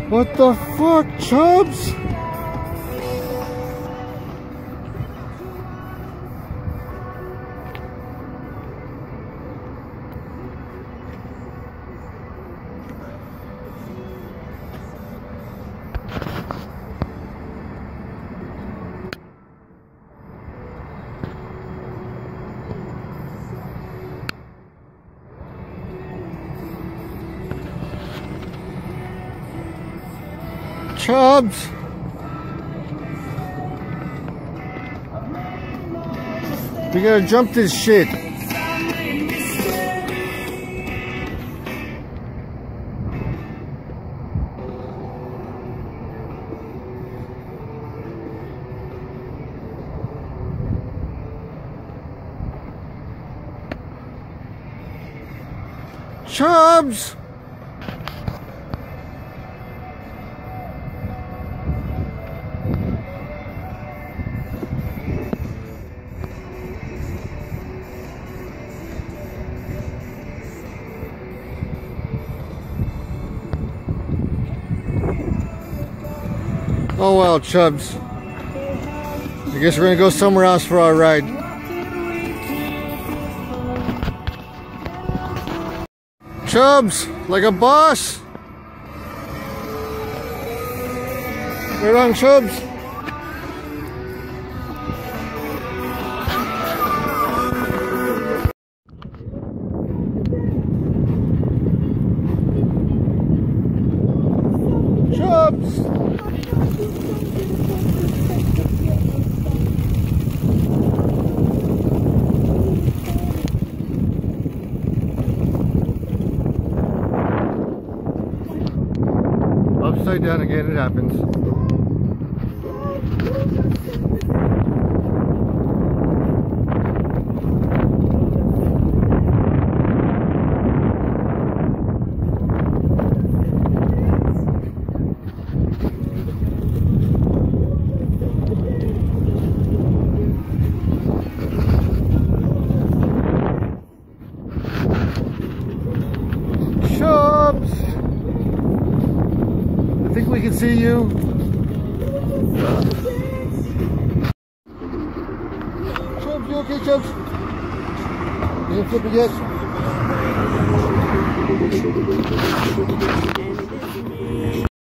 What the fuck, Chubbs? Chubbs! We gotta jump this shit. Chubbs! Oh well, Chubbs. I guess we're gonna go somewhere else for our ride. Chubbs, like a boss. Right on, Chubbs. Chubbs. Upside down again, it happens. Chubbs! I think we can see you. Chubbs, you okay, Chubbs? You didn't flip it yet?